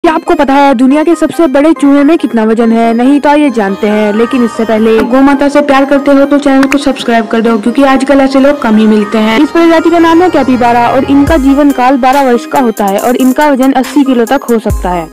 क्या आपको पता है दुनिया के सबसे बड़े चूहे में कितना वजन है? नहीं तो आइए जानते हैं, लेकिन इससे पहले गौ माता से प्यार करते हो तो चैनल को सब्सक्राइब कर दो, क्योंकि आजकल ऐसे लोग कम ही मिलते हैं। इस प्रजाति का नाम है कैपिबारा और इनका जीवन काल 12 वर्ष का होता है और इनका वजन 80 किलो तक हो सकता है।